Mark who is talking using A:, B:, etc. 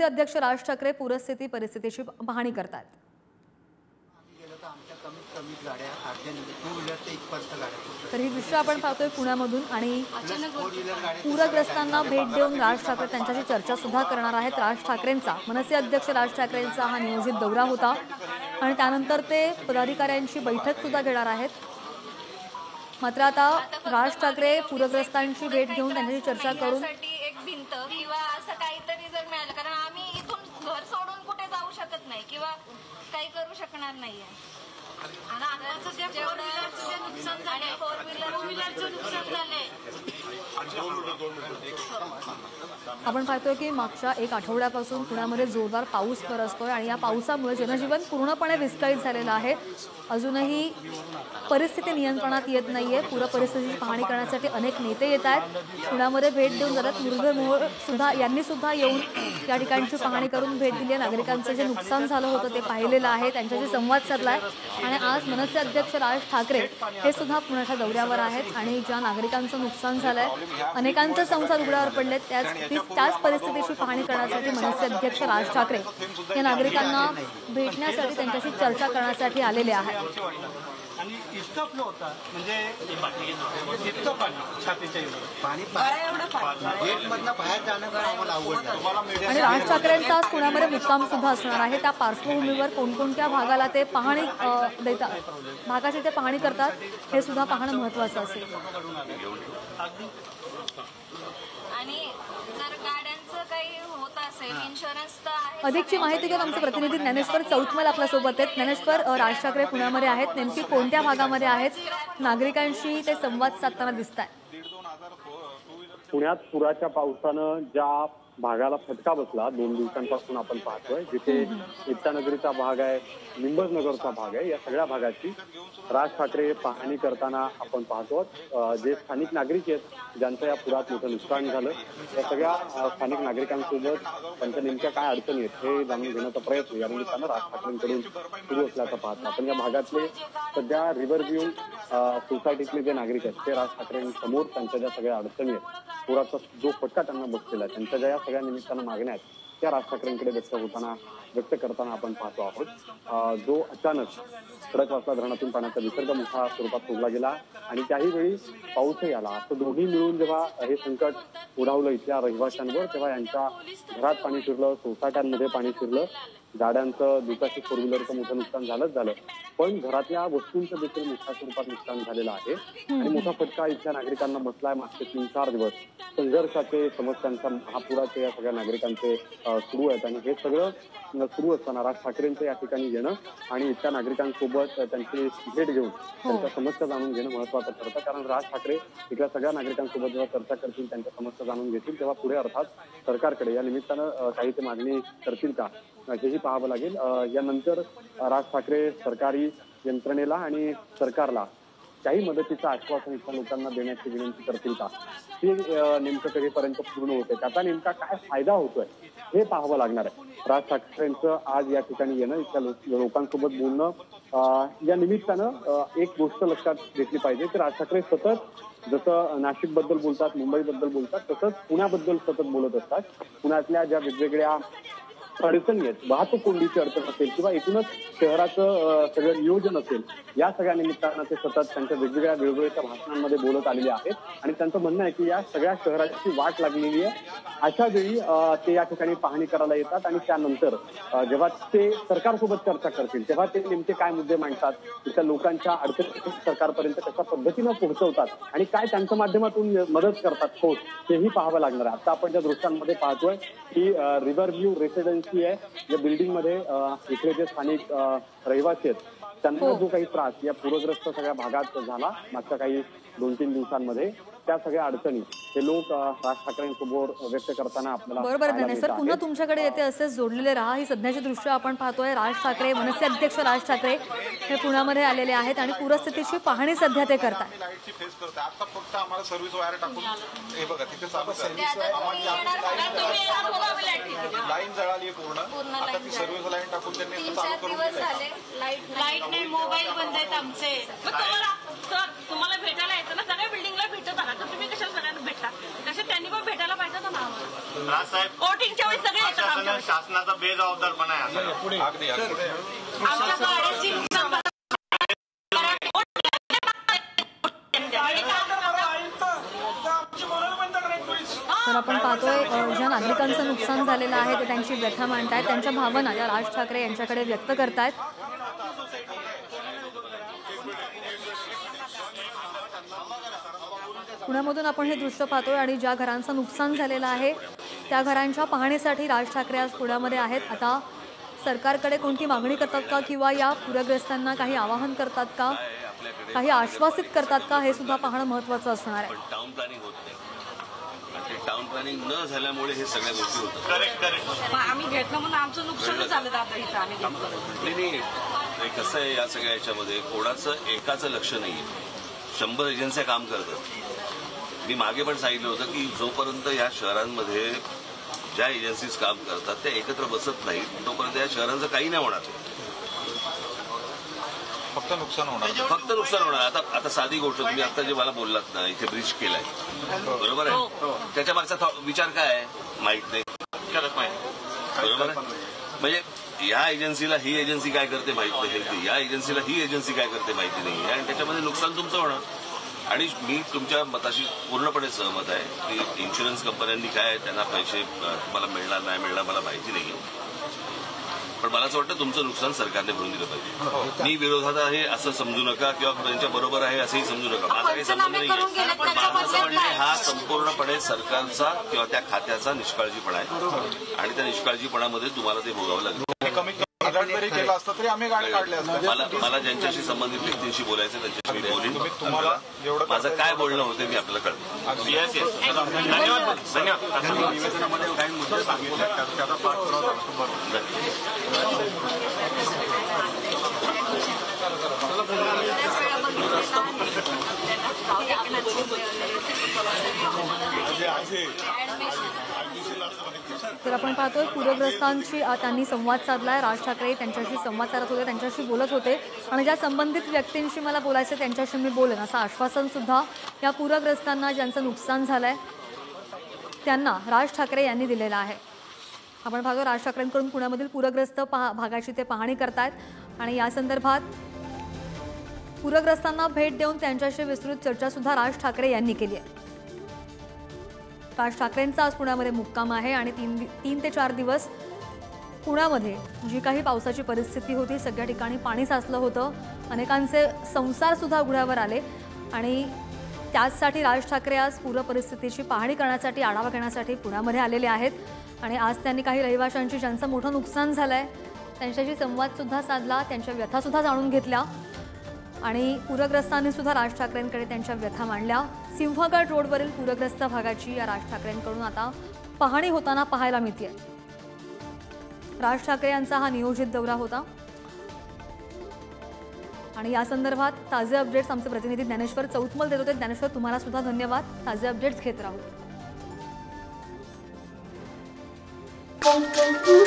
A: मनसे अध्यक्ष राज ठाकरे परिस्थितीची पाहणी करतात। तर ही दृश्य आपण पाहतोय पुण्यामधून आणि पूरग्रस्तांना भेट देऊन राज ठाकरे त्यांच्याशी चर्चा सुद्धा करणार आहेत। राज ठाकरेंचा मनसे अध्यक्ष राज ठाकरेंचा हा नियोजित दौरा होता आणि त्यानंतर ते पदाधिकाऱ्यांची बैठक सुद्धा घेणार आहेत। मात्र आता राज ठाकरे पूरग्रस्तांची भेट घेऊन त्यांच्याशी चर्चा करून
B: एक भिंत किंवा असं काहीतरी जर मिळालं, कारण आम्ही इथून घर सोडून कुठे जाऊ शकत नाही किंवा काही करू शकणार नाहीये। आणि आताचं जे फोर व्हीलरचं नुकसान झाले, फोर व्हीलरचं नुकसान झाले।
A: आपण पाहतोय की मागच्या एक आठवड्यापासून पुण्यामध्ये जोरदार पाऊस बरसतोय आणि या पावसामुळे जनजीवन पूर्णपणे विस्कळीत झालेलं आहे। अजूनही परिस्थिती नियंत्रणात येत नाहीये। पूर परिस्थितीची पाहणी करण्यासाठी अनेक नेते येत आहेत। पुण्यामध्ये भेट देऊन जातात। मुरलीधर मोहोळ सुद्धा यांनी सुद्धा येऊन या ठिकाणची पाहणी करून भेट दिली आहे। नागरिकांचं जे नुकसान झालं होतं ते पाहिलेलं आहे, त्यांच्याशी संवाद साधलाय आणि आज मनसे अध्यक्ष राज ठाकरे हे सुद्धा पुण्याच्या दौऱ्यावर आहेत आणि ज्या नागरिकांचं नुकसान झालंय, अनेकांचे संसार उघड्यावर पडले, त्याच परिस्थितीची पाहणी करण्यासाठी मनसे अध्यक्ष राज ठाकरे या नागरिकांना भेटण्यासाठी त्यांच्याशी चर्चा करण्यासाठी आलेले आहेत।
C: आणि इतका फ्लो होता म्हणजे इतकं पाणी गेटमधनं बाहेर जाणं आम्हाला अवघड।
A: आणि राज ठाकरेंचा आज पुण्यामध्ये मुक्काम सुद्धा असणार आहे। त्या पार्श्वभूमीवर कोणकोणत्या भागाला ते पाहणी देतात, भागाची ते पाहणी करतात हे सुद्धा पाहणं महत्त्वाचं असेल।
B: आणि जर गाड्यांचं काही होत असेल, इन्शुरन्स तर आहे।
A: अधिकची माहिती घेऊन आमचे प्रतिनिधी ज्ञानेश्वर चौतमल आपल्या सोबत आहेत। ज्ञानेश्वर, राज ठाकरे पुण्यामध्ये आहेत, नेमकी कोणत्या भागामध्ये आहेत, नागरिकांशी ते संवाद साधताना दिसत आहेत?
D: पुण्यात पुराच्या पावसानं ज्या भागाला फटका बसला 2 दिवसांपासून आपण पाहतोय, जिथे इत्तानगरीचा भाग आहे, निंबजनगरचा भाग आहे, या सगळ्या भागाची राज ठाकरे पाहणी करताना आपण पाहतो। जे स्थानिक नागरिक आहेत ज्यांचं या पुरात मोठं नुकसान झालं, या सगळ्या स्थानिक नागरिकांसोबत त्यांच्या नेमक्या काय अडचणी आहेत हे जाणून घेण्याचा प्रयत्न या निमित्तानं राज ठाकरेंकडून सुरू असल्याचं पाहतो आपण। या भागातले सध्या रिव्हरव्ह्यू सोसायटीतले जे नागरिक आहेत ते राज ठाकरेंसमोर त्यांच्या ज्या सगळ्या अडचणी आहेत, पुराचा जो फटका त्यांना बसलेला आहे, त्यांच्या ज्या सगळ्या निमित्तानं मागण्या आहेत त्या राज ठाकरेंकडे व्यक्त करताना आपण पाहतो आहोत। जो अचानक खडकवासला धरणातून पाण्याचा विसर्ग मोठ्या स्वरूपात सोडला गेला आणि त्याही वेळी पाऊसही आला, असं दोन्ही मिळून जेव्हा हे संकट ओढावलं इथल्या रहिवाशांवर, तेव्हा यांच्या घरात पाणी शिरलं, सोसायट्यांमध्ये पाणी शिरलं, गाड्यांचं, दुचाकी, फोर व्हीलरचं मोठं नुकसान झालं, पण घरातल्या वस्तूंचं देखील मोठ्या स्वरूपात नुकसान झालेलं आहे आणि मोठा फटका इथल्या नागरिकांना बसलाय। मागचे 3-4 दिवस संघर्षाचे, समस्यांचा, महापुराचे या सगळ्या नागरिकांचे सुरू आहेत आणि हे सगळं सुरू असताना राज ठाकरेंचं या ठिकाणी येणं आणि इथल्या नागरिकांसोबत त्यांची भेट घेऊन त्यांच्या समस्या जाणून घेणं महत्त्वाचं ठरतं। कारण राज ठाकरे इथल्या सगळ्या नागरिकांसोबत जेव्हा चर्चा करतील, त्यांच्या समस्या जाणून घेतील, तेव्हा पुढे अर्थात सरकारकडे या निमित्तानं काही ते मागणी करतील का हेही पाहावं लागेल। यानंतर राज ठाकरे सरकारी यंत्रणेला आणि सरकारला काही मदतीचं आश्वासन इथल्या लोकांना देण्याची विनंती करतील का, हे नेमकं कधीपर्यंत पूर्ण होते, त्याचा नेमका काय फायदा होतोय हे पाहावं लागणार आहे। राज ठाकरेंचं आज या ठिकाणी येणं, इथल्या लोकांसोबत बोलणं, या निमित्तानं एक गोष्ट लक्षात घेतली पाहिजे की राज ठाकरे सतत जसं नाशिकबद्दल बोलतात, मुंबईबद्दल बोलतात, तसंच पुण्याबद्दल सतत बोलत असतात। पुण्यातल्या ज्या वेगवेगळ्या अडचणी आहेत, वाहतूक कोंडीची अडचण असेल किंवा एकूणच शहराचं सगळं नियोजन असेल, या सगळ्या निमित्तानं ते सतत त्यांच्या वेगवेगळ्या भाषणांमध्ये बोलत आलेले आहेत आणि त्यांचं म्हणणं आहे की या सगळ्या शहराची वाट लागलेली आहे। अशा वेळी ते या ठिकाणी पाहणी करायला येतात आणि त्यानंतर जेव्हा ते सरकारसोबत चर्चा करतील तेव्हा ते नेमके काय मुद्दे मांडतात, त्या लोकांच्या अडचणी सरकारपर्यंत कशा पद्धतीनं पोहोचवतात आणि काय त्यांच्या माध्यमातून मदत करतात तेही पाहावं लागणार आहे। आता आपण ज्या दृश्यांमध्ये पाहतोय की रिव्हरव्ह्यू रेसिडेन्सी आहे, या बिल्डिंगमध्ये इथले जे स्थानिक रहिवासी आहेत त्यांना जो काही त्रास या पूरग्रस्त सगळ्या भागात झाला मागच्या काही 2-3 दिवसांमध्ये, त्या सगळ्या अडचणी हे लोक राज ठाकरेंसमोर व्यक्त करताना आपल्याला
A: बरोबर ज्ञानेश्वर, पुन्हा तुमच्याकडे येते असेच जोडलेले राहा। ही सध्याची दृश्य आपण पाहतोय। राज ठाकरे, मनसे अध्यक्ष राज ठाकरे हे पुण्यामध्ये आलेले आहेत आणि पूरस्थितीची पाहणी सध्या ते करतात।
E: आता फक्त आम्हाला सर्व्हिस वायर टाकून हे बघा तिथे चालू लाईन जळाली पूर्ण, आता ती सर्व्हिस लाईन टाकून त्यांनी चालू करून
B: लाईट नाही, मोबाईल बंद आहेत आमचे।
F: तुम्हाला भेटायला येतं ना, सगळ्या बिल्डिंगला भेटत आहात तर तुम्ही कशाला सगळ्यांना भेटता, तसे त्यांनी पण भेटायला पाहिजे ना।
B: ना आम्हाला.
F: राजसाहेब,
B: वोटिंगच्या वेळी सगळे येतात
F: प्रशासन
B: आमच्याकडे.
F: शासनाचा बेजबाबदारपणा आहे असं.
E: अगदी अगदी
B: आमच्या गाड्याची नुकसान भरपाई.
A: तर आपण पाहतोय ज्या नागरिकांचं नुकसान झालेलं आहे ते त्यांची व्यथा मांडतायत, त्यांच्या भावना या राज ठाकरे यांच्याकडे व्यक्त करतायत. पुण्यामधून आपण हे दृश्य पाहतोय आणि ज्या घरांचं नुकसान झालेलं आहे त्या घरांच्या पाहणीसाठी राज ठाकरे आज पुण्यामध्ये आहेत. आता सरकारकडे कोणती मागणी करतात का किंवा या पूरग्रस्तांना काही आवाहन करतात का, काही आश्वासित करतात का, हे सुद्धा पाहणं महत्त्वाचं असणार आहे.
G: टाउन प्लॅनिंग होत नाही आणि ते टाउन प्लॅनिंग न झाल्यामुळे हे सगळ्या गोष्टी होतात.
F: Correct correct.
B: आम्ही घेतलं म्हणून आमचं नुकसानच झालं दादा इथं आम्ही घेतलं.
G: नाही कसं आहे या सगळ्या याच्यामध्ये कोणाचं एकाचं लक्ष नाहीये. 100 एजन्स्या काम करतात. मी मागे पण सांगितलं होतं की जोपर्यंत या शहरांमध्ये ज्या एजन्सीज काम करतात त्या एकत्र बसत नाहीत तोपर्यंत या शहरांचं काही नाही होणार.
E: फक्त नुकसान
G: होणार. आता साधी गोष्ट तुम्ही आता जे मला बोललात ना, इथे ब्रिज केलाय बरोबर आहे, त्याच्या मागचा विचार काय आहे माहित नाही.
F: खरंच माहिती.
G: बरोबर आहे. म्हणजे या एजन्सीला ही एजन्सी काय करते माहित नाही, या एजन्सीला ही एजन्सी काय करते माहिती नाही आणि त्याच्यामध्ये नुकसान तुमचं होणार. आणि मी तुमच्या मताशी पूर्णपणे सहमत आहे की इन्शुरन्स कंपन्यांनी काय त्यांना पैसे तुम्हाला मिळणार नाही मिळणार मला माहिती नाही, पण मला असं वाटतं तुमचं नुकसान सरकारने भरून दिलं पाहिजे. मी विरोधात आहे असं समजू नका किंवा त्यांच्या बरोबर आहे असंही समजू नका, माझा काही संबंध नाही. पण माझं असं म्हणणं आहे हा संपूर्णपणे सरकारचा किंवा त्या खात्याचा निष्काळजीपणा आहे आणि त्या निष्काळजीपणामध्ये तुम्हाला ते भोगावं लागेल.
E: कमीत कमी आघाड जरी केलं असतं तरी आम्ही गाडी काढले असते.
G: मला ज्यांच्याशी संबंधित व्यक्तींशी बोलायचं त्यांच्याशी मी बोलीन.
E: तुम्हाला जेवढं
G: माझं काय बोलणं होतं मी आपल्याला कळतं.
F: Yes yes. धन्यवाद धन्यवाद.
E: निवेदनामध्ये काही मुद्दे सांगितले त्याचा पाठपुरावा बरोबर.
A: तर आपण पाहतोय पूरग्रस्तांशी त्यांनी संवाद साधलाय. राज ठाकरे त्यांच्याशी संवाद साधत होते, त्यांच्याशी बोलत होते आणि ज्या संबंधित व्यक्तींशी मला बोलायचं त्यांच्याशी मी बोलेन असं आश्वासन सुद्धा या पूरग्रस्तांना ज्यांचं नुकसान झालंय त्यांना राज ठाकरे यांनी दिलेलं आहे. आपण पाहतो राज ठाकरेंकडून पुण्यामधील पूरग्रस्त भागाची ते पाहणी करतायत आणि या संदर्भात पूरग्रस्तांना भेट देऊन त्यांच्याशी विस्तृत चर्चा सुद्धा राज ठाकरे यांनी केली आहे. राज ठाकरेंचा आज पुण्यामध्ये मुक्काम आहे आणि 3 ते 4 दिवस पुण्यामध्ये जी काही पावसाची परिस्थिती होती, सगळ्या ठिकाणी पाणी साचलं होतं, अनेकांचे संसार सुद्धा उघड्यावर आले आणि त्याचसाठी राज ठाकरे आज पूर परिस्थितीची पाहणी करण्यासाठी, आढावा घेण्यासाठी पुण्यामध्ये आलेले आहेत. आणि आज त्यांनी काही रहिवाशांची ज्यांचं मोठं नुकसान झालं आहे त्यांच्याशी संवादसुद्धा साधला, त्यांच्या व्यथासुद्धा जाणून घेतल्या आणि पूरग्रस्तांनी सुद्धा राज ठाकरेंकडे त्यांच्या व्यथा मांडल्या. सिंहगड रोडवरील पूरग्रस्त भागाची या राज ठाकरेंकडून आता पाहणी होताना पाहायला मिळते. राज ठाकरे यांचा हा नियोजित दौरा होता आणि या संदर्भात ताजे अपडेट्स आमचे प्रतिनिधी ज्ञानेश्वर चौतमल देत होते. ज्ञानेश्वर, तुम्हाला सुद्धा धन्यवाद. ताजे अपडेट्स घेत राहू.